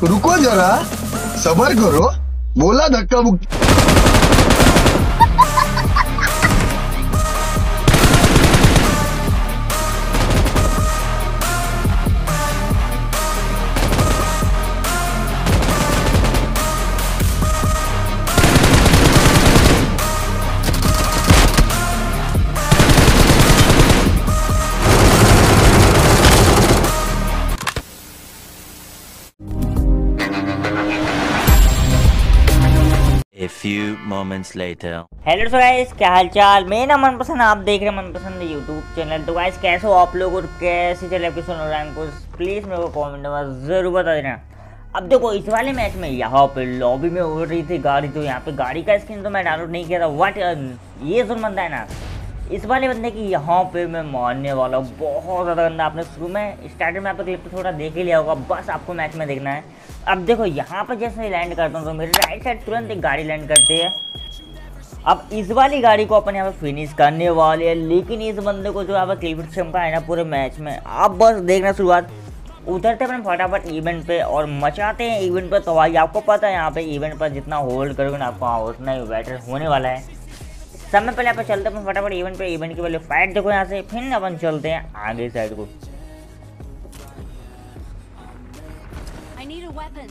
रुको जरा, सबर करो, बोला धक्का मुक्की। A few moments later. Hello so guys, क्या हाल चाल। मैं ना मनपसंद, आप देख रहे हैं मनपसंद यूट्यूब चैनल। तो गाइस कैसे हो आप लोग और कैसे चले आपके सुन रहे हैं, प्लीज़ मेरे को कमेंट में ज़रूर बता देना। अब देखो इस वाले मैच में यहाँ पे लॉबी में उड़ रही थी गाड़ी, तो यहाँ पे गाड़ी का स्किन तो मैं डाउनलोड नहीं किया था। व्हाट ये जोन बंदा है ना, इस वाले बंदे की यहाँ पे मैं मारने वाला हूँ बहुत ज़्यादा गंदा। आपने शुरू में स्टार्टिंग में आपको क्लिप थोड़ा देख ही लिया होगा, बस आपको मैच में देखना है। अब देखो यहाँ पर जैसे लैंड करता हूँ तो मेरी राइट साइड तुरंत एक गाड़ी लैंड करती है। अब इस वाली गाड़ी को अपन यहाँ पे फिनिश करने वाले हैं, लेकिन इस बंदे को जो यहाँ पर क्लिप चमका है ना पूरे मैच में, आप बस देखना शुरुआत। उतरते अपन फटाफट इवेंट पे और मचाते हैं इवेंट पे। तो भाई आपको पता है यहाँ पे इवेंट पर जितना होल्ड करोगे ना आपको उतना ही बेटर होने वाला है। समय पहले अपन चलते हैं फटाफट इवेंट पे। इवेंट के पहले फाइट देखो यहाँ से, फिर अपन चलते हैं आगे साइड को। I need a weapon.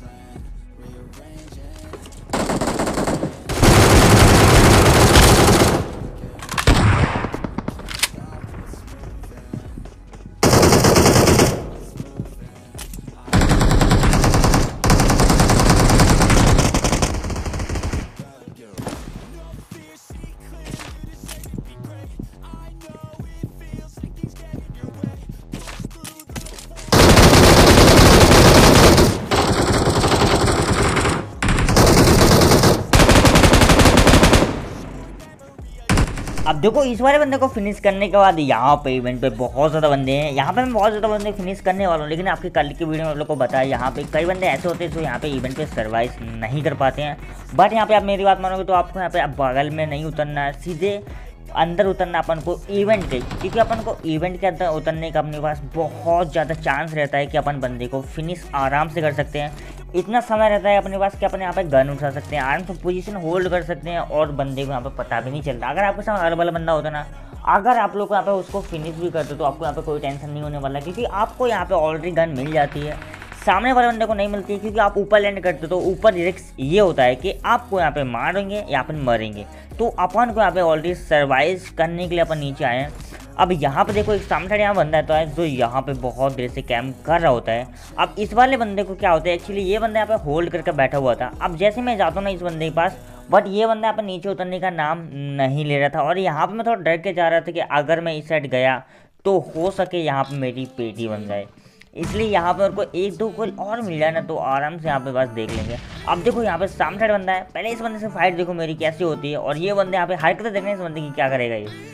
अब देखो इस वाले बंदे को फिनिश करने के बाद यहाँ पे इवेंट पे बहुत ज़्यादा बंदे हैं। यहाँ पे मैं बहुत ज़्यादा बंदे फिनिश करने वाला हूँ, लेकिन आपकी कल की वीडियो में आप लोग को बताया यहाँ पे कई बंदे ऐसे होते हैं जो यहाँ पे इवेंट पे सर्वाइव नहीं कर पाते हैं। बट यहाँ पे आप मेरी बात मानोगे तो आपको यहाँ पे आप बगल में नहीं उतरना है, सीधे अंदर उतरना अपन को इवेंट के, क्योंकि अपन को इवेंट के अंदर उतरने का अपने पास बहुत ज़्यादा चांस रहता है कि अपन बंदे को फिनिश आराम से कर सकते हैं। इतना समय रहता है अपने पास कि अपन यहाँ पे गन उठा सकते हैं, आराम से पोजीशन होल्ड कर सकते हैं और बंदे को यहाँ पे पता भी नहीं चलता। अगर आपके साथ अगल वाला बंदा होता ना, अगर आप लोग यहाँ पे उसको फिनिश भी करते तो आपको यहाँ पे कोई टेंशन नहीं होने वाला, क्योंकि आपको यहाँ पे ऑलरेडी गन मिल जाती है, सामने वाले बंदे को नहीं मिलती है। क्योंकि आप ऊपर लैंड करते तो ऊपर रिस्क ये होता है कि आपको यहाँ पे मारेंगे या अपन मरेंगे। तो अपन को यहाँ पे ऑलरेडी सर्वाइव करने के लिए अपन नीचे आए हैं। अब यहाँ पे देखो एक सामने साइड यहाँ बंदा है जो यहाँ पे बहुत देर से कैंप कर रहा होता है। अब इस वाले बंदे को क्या होता है, एक्चुअली ये बंदा यहाँ पे होल्ड करके बैठा हुआ था। अब जैसे मैं जाता हूँ ना इस बंदे के पास, बट ये बंदा यहाँ पे नीचे उतरने का नाम नहीं ले रहा था। और यहाँ पे मैं थोड़ा डर के जा रहा था कि अगर मैं इस साइड गया तो हो सके यहाँ पे मेरी पेटी बन जाए, इसलिए यहाँ पे मेरे को एक दो गोल और मिल जाए ना तो आराम से यहाँ पे बस देख लेंगे। अब देखो यहाँ पे सामने साइड बंदा है, पहले इस बंदे से फाइट देखो मेरी कैसी होती है। और ये बंदे यहाँ पे हरकतें देखने इस बंदे की क्या करेगा ये।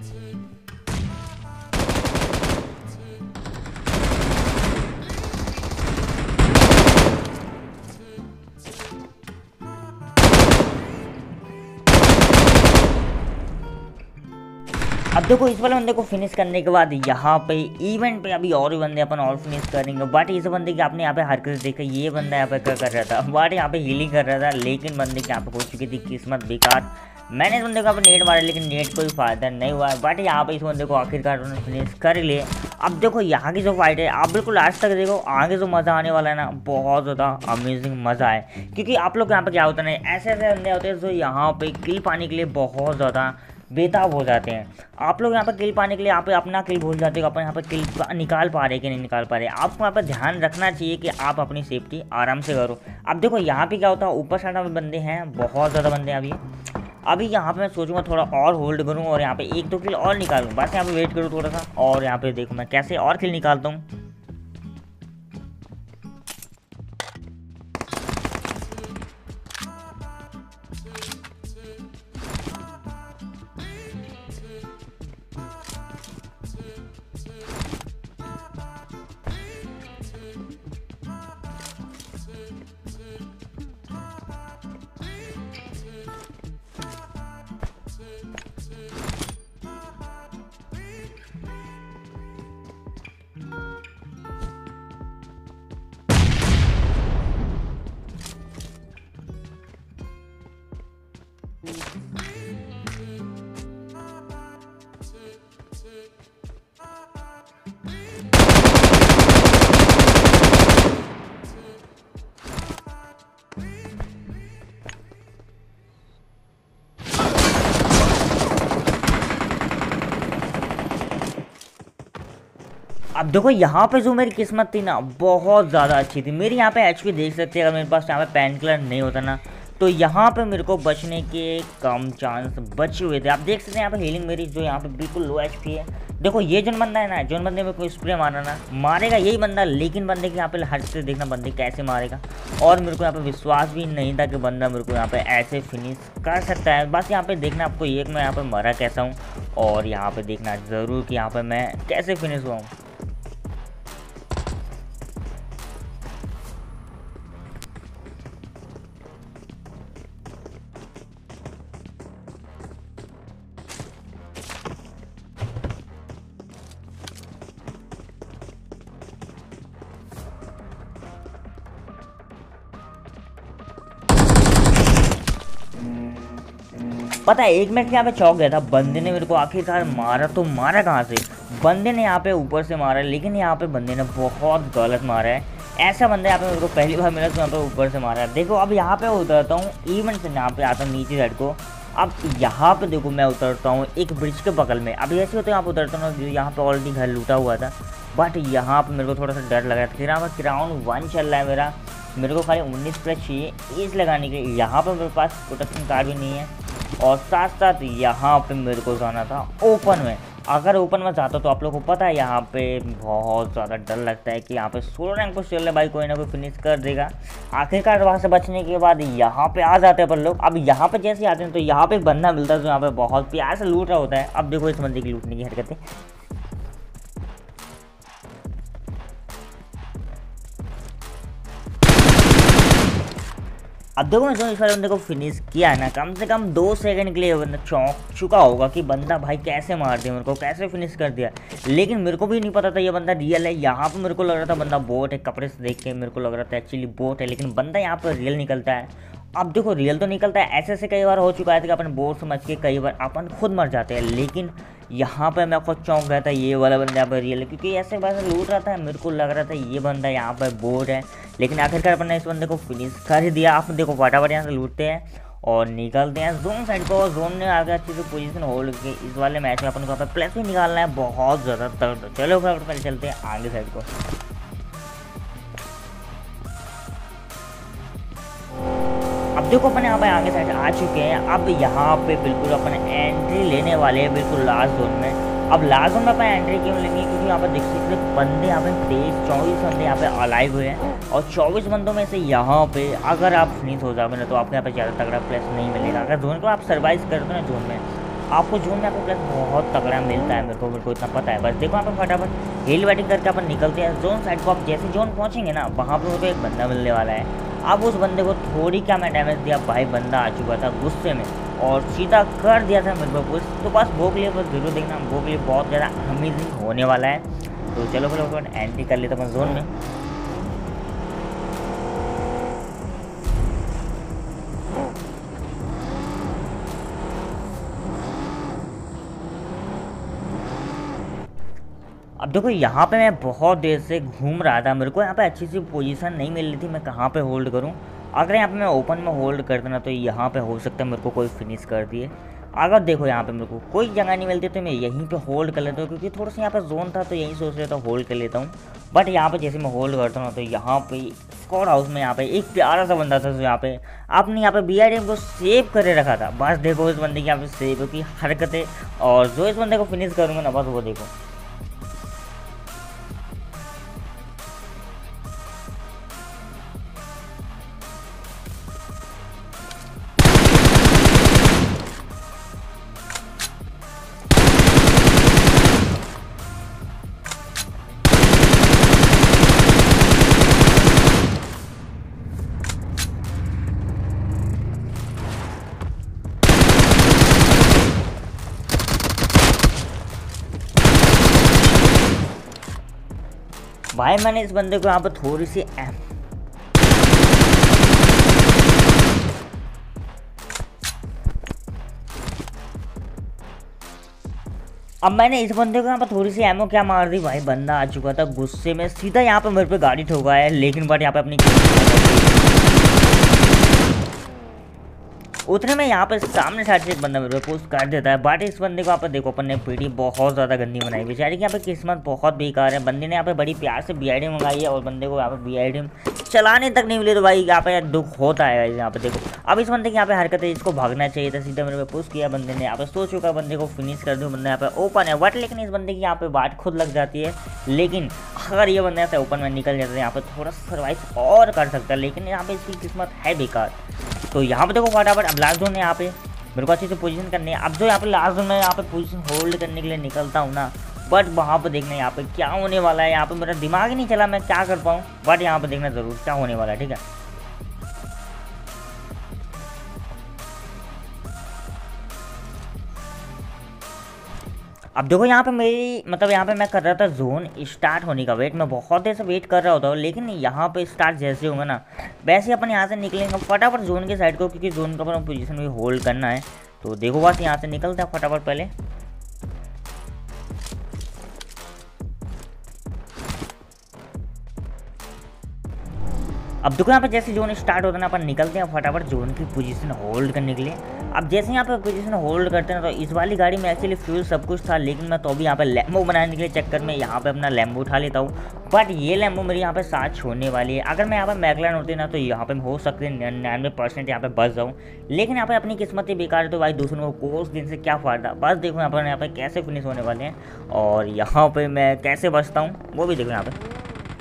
अब देखो इस वाले बंदे को फिनिश करने के बाद यहाँ पे इवेंट पे अभी और भी बंदे अपन और फिनिश करेंगे। बट इस बंदे की आपने यहाँ पे हरकत देखा, ये बंदा यहाँ पे क्या कर रहा था, बट यहाँ पे हीलिंग कर रहा था, लेकिन बंदे की यहाँ पे हो चुकी थी किस्मत बेकार। मैंने इस बंदे को यहाँ पे नेट मारा, लेकिन नेट कोई फायदा नहीं हुआ। बट यहाँ पे इस बंदे को आखिरकार उन्होंने फिनिश कर लिए। अब देखो यहाँ की जो फाइट है आप बिल्कुल लास्ट तक देखो, आगे जो मज़ा आने वाला है ना बहुत ज़्यादा अमेजिंग मज़ा है। क्योंकि आप लोग यहाँ पे क्या होता है, ऐसे ऐसे बंदे होते हैं जो यहाँ पे किल पाने के लिए बहुत ज़्यादा बेताब हो जाते हैं। आप लोग यहाँ पर किल पाने के लिए यहाँ पे अपना किल भूल जाते हो, अपन यहाँ पर किल निकाल पा रहे कि नहीं निकाल पा रहे। आपको यहाँ पर ध्यान रखना चाहिए कि आप अपनी सेफ्टी आराम से करो। अब देखो यहाँ पे क्या होता है, ऊपर साइड में बंदे हैं, बहुत ज़्यादा बंदे हैं अभी यहाँ पे मैं सोचूंगा थोड़ा और होल्ड करूँ और यहाँ पे एक दो किल और निकालूँ। बस यहाँ पे वेट करूँ थोड़ा सा और यहाँ पे देखो मैं कैसे और किल निकालता हूँ। अब देखो यहाँ पे जो मेरी किस्मत थी ना बहुत ज़्यादा अच्छी थी। मेरी यहाँ पे एचपी देख सकते हैं, अगर मेरे पास यहाँ पे पेन किलर नहीं होता ना तो यहाँ पे मेरे को बचने के कम चांस बचे हुए थे। आप देख सकते हैं यहाँ पे हीलिंग मेरी जो यहाँ पे बिल्कुल लो एचपी है। देखो ये जो बंदा है ना, जो बंदे में कोई स्प्रे मारा ना मारेगा यही बंदा, लेकिन बंदे के यहाँ पे हट से देखना बंदे कैसे मारेगा। और मेरे को यहाँ पे विश्वास भी नहीं था कि बंदा मेरे को यहाँ पे ऐसे फिनिश कर सकता है। बस यहाँ पे देखना आपको एक मैं यहाँ पे मरा कैसा हूँ, और यहाँ पे देखना ज़रूर कि यहाँ पे मैं कैसे फिनिश हुआ हूँ। पता है 1 मिनट यहाँ पे चौंक गया था। बंदे ने मेरे को आखिरकार मारा तो मारा कहाँ से, बंदे ने यहाँ पे ऊपर से मारा, लेकिन यहाँ पे बंदे ने बहुत गलत मारा है। ऐसा बंदा यहाँ पे मेरे को पहली बार मिला तो यहाँ पे ऊपर से मारा है। देखो अब यहाँ पे उतरता हूँ, इवेंट से यहाँ पे आता हूँ नीचे साइड को। अब यहाँ पे देखो मैं उतरता हूँ एक ब्रिज के बगल में। अब ऐसे होते यहाँ पे उतरता हूँ, यहाँ पे ऑलरेडी घर लूटा हुआ था, बट यहाँ पे मेरे को थोड़ा सा डर लग रहा था। फिर यहाँ पर राउंड 1 चल रहा है मेरे को खाली 19 प्लस चाहिए एज लगाने के। यहाँ पर मेरे पास प्रोटेक्शन कार्ड भी नहीं है, और साथ साथ यहाँ पे मेरे को जाना था ओपन में। अगर ओपन में जाता तो आप लोगों को पता है यहाँ पे बहुत ज़्यादा डर लगता है कि यहाँ पे 16 रैंक पर चल रहे भाई, कोई ना कोई फिनिश कर देगा। आखिरकार वहाँ से बचने के बाद यहाँ पे आ जाते हैं अपन लोग। अब यहाँ पे जैसे आते हैं तो यहाँ पे एक बंदा मिलता है जो यहाँ पे बहुत प्यार से लूट रहा होता है। अब देखो इस बंदे की लूटने की हरकतें। अब देखो मैं जो इस वाले बंदे को फिनिश किया है ना, कम से कम 2 सेकंड के लिए बंदा चौंक चुका होगा कि बंदा भाई कैसे मार दिया मेरे को, कैसे फिनिश कर दिया। लेकिन मेरे को भी नहीं पता था ये बंदा रियल है। यहाँ पे मेरे को लग रहा था बंदा बोट है, कपड़े से देख के मेरे को लग रहा था एक्चुअली बोट है, लेकिन बंदा यहाँ पर रियल निकलता है। अब देखो रियल तो निकलता है, ऐसे कई बार हो चुका है कि अपन बोट समझ के कई बार अपन खुद मर जाते हैं। लेकिन यहाँ पर मैं खुद चौंक गया था ये वाला बंदा यहाँ पर रियल है, क्योंकि ऐसे बार लूट रहा था मेरे को लग रहा था ये बंदा यहाँ पर बोट है। लेकिन आखिरकार अपन ने इस बंदे को फिनिश कर ही दिया। आप देखो फटाफट यहाँ से लूटते हैं और निकलते हैं जोन साइड को। जोन में आगे अच्छी से पोजीशन होल्ड के इस वाले मैच में अपन को प्लस भी निकालना है बहुत ज़्यादा तगड़ा। चलो फटाफट पहले चलते हैं आगे साइड को। अब देखो अपन यहाँ पे आगे साइड आ चुके हैं। अब यहाँ पे बिल्कुल अपन एंट्री लेने वाले हैं बिल्कुल लास्ट जोन में। अब लास्ट जोन में अपन एंट्री क्यों लेंगे, क्योंकि यहाँ पर देख सकते बंदे यहाँ पे 23-24 बंदे यहाँ पे अलाइव हुए हैं, और 24 बंदों में से यहाँ पे अगर आप फिनिश हो जाओगे ना तो आपको यहाँ पे ज़्यादा तगड़ा प्लस नहीं मिलेगा। अगर जोन को आप सर्वाइव करते हो ना जोन में, आपको जोन में आपको प्लस बहुत तगड़ा मिलता है। मेरे को इतना पता है। बस देखो यहाँ पर फटाफट हिल बैटिंग करके अपन निकलते हैं जोन साइड को। आप जैसे जोन पहुँचेंगे ना वहाँ पर मेरे को एक बंदा मिलने वाला है। अब उस बंदे को थोड़ी क्या मैं डैमेज दिया भाई, बंदा आ चुका था गुस्से में और सीधा कर दिया था मेरे को कुछ। तो बस वो के लिए बस जरूर देखना, वो के लिए बहुत ज़्यादा अमेजिंग होने वाला है। तो चलो फिर एंट्री कर लेते अपन जोन में। अब देखो यहाँ पे मैं बहुत देर से घूम रहा था, मेरे को यहाँ पे अच्छी सी पोजीशन नहीं मिल रही थी मैं कहाँ पे होल्ड करूँ। अगर यहाँ पे मैं ओपन में होल्ड कर देना तो यहाँ पे हो सकता है मेरे को कोई फिनिश कर दिए। अगर देखो यहाँ पे मेरे को कोई जगह नहीं मिलती तो मैं यहीं पे होल्ड कर लेता हूँ, क्योंकि थोड़ा सा यहाँ पे जोन था तो यहीं सोच रहा था होल्ड कर लेता हूँ। बट यहाँ पे जैसे मैं होल्ड करता हूँ तो यहाँ पे स्क्वाड हाउस में यहाँ पे एक प्यारा सा बंदा था जो यहाँ पे आपने यहाँ पे BRDM को सेव करे रखा था। बस देखो इस बंदे की यहाँ पे सेव की हरकतें, और जो इस बंदे को फिनिश करूँगा ना बस वो देखो। भाई मैंने इस बंदे को यहाँ पर थोड़ी सी अब मैंने इस बंदे को यहाँ पर थोड़ी सी एमओ क्या मार दी भाई, बंदा आ चुका था गुस्से में, सीधा यहाँ पे मेरे पे गाड़ी ठोका है, लेकिन बट यहाँ पे अपनी उतने में यहाँ पे सामने साइड से एक बंदा मेरे को पोस्ट कर देता है। बट इस बंदे को यहाँ पे देखो अपन ने पीढ़ी बहुत ज़्यादा गंदी बनाई, बेचारे की यहाँ पे किस्मत बहुत बेकार है। बंदे ने यहाँ पे बड़ी प्यार से BID मंगाई है और बंदे को यहाँ पे BID चलाने तक नहीं मिले, तो भाई यहाँ पे दुख होता है। यहाँ पे देखो अब इस बंदे की यहाँ पे हरकत है, इसको भागना चाहिए था, सीधा मेरे पे पुश किया बंदे ने, यहाँ पे सोच चुका बंदे को फिनिश कर दूँ, बंदा यहाँ पे ओपन है। बट लेकिन इस बंदे की यहाँ पे बात खुद लग जाती है, लेकिन अगर ये बंदा ऐसे ओपन में निकल जाता है यहाँ पे थोड़ा सर्वाइव और कर सकता है, लेकिन यहाँ पे इसकी किस्मत है बेकार। तो यहाँ पे देखो फटाफट अब लास्ट जोन है, यहाँ पे मेरे को अच्छे से पोजीशन करनी है। अब जो यहाँ पे लास्ट जोन में यहाँ पे पोजीशन होल्ड करने के लिए निकलता हूँ ना, बट वहाँ पे देखना यहाँ पे क्या होने वाला है। यहाँ पे मेरा दिमाग ही नहीं चला मैं क्या कर पाऊँ, बट यहाँ पे देखना ज़रूर क्या होने वाला है, ठीक है। अब देखो यहाँ पे मेरी मतलब यहाँ पे मैं कर रहा था जोन स्टार्ट होने का वेट, मैं बहुत देर से वेट कर रहा होता हूँ, लेकिन यहाँ पे स्टार्ट जैसे होगा ना वैसे ही अपन यहाँ से निकलेंगे फटाफट जोन के साइड को, क्योंकि जोन का अपन पोजीशन भी होल्ड करना है। तो देखो बस यहाँ से निकलते हैं फटाफट पहले। अब देखो यहाँ पे जैसे जोन स्टार्ट होता है ना अपन निकलते हैं फटाफट जोन की पोजीशन होल्ड करने के लिए। अब जैसे यहाँ पे पोजीशन होल्ड करते हैं तो इस वाली गाड़ी में एक्चुअली फ्यूल सब कुछ था, लेकिन मैं तो अभी यहाँ पे लैम्बो बनाने के लिए चक्कर में यहाँ पे अपना लैम्बो उठा लेता हूँ। बट ये लैम्बो मेरी यहाँ पे साथ छोड़ने वाली है। अगर मैं यहाँ पे मैकलाइन होती ना तो यहाँ पे हो सकते हैं 99% यहाँ पे बच जाऊँ, लेकिन यहाँ पे अपनी किस्मत ही बेकार है। तो भाई दूसरों को कोस दिन से क्या फ़ायदा, बस देखो यहाँ पे कैसे फिनिश होने वाले हैं और यहाँ पे मैं कैसे बचता हूँ वो भी देखो यहाँ पे।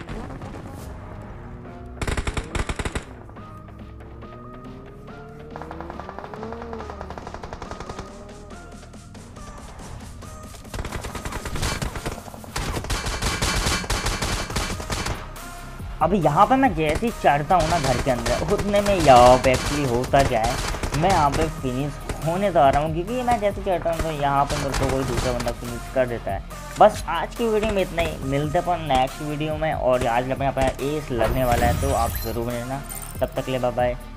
अब यहाँ पे मैं जैसे ही चढ़ता हूँ ना घर के अंदर, उतने में यहाँ पे एक्चुअली होता क्या है, मैं यहाँ पे फिनिश होने तो आ रहा हूँ, क्योंकि मैं जैसे चढ़ता हूँ तो यहाँ पे मेरे को कोई दूसरा बंदा फिनिश कर देता है। बस आज की वीडियो में इतना ही, मिलते अपन नेक्स्ट वीडियो में। और आज अपने यहाँ पर एस लगने वाला है तो आप ज़रूर लेना, तब तक ले बाय बाय।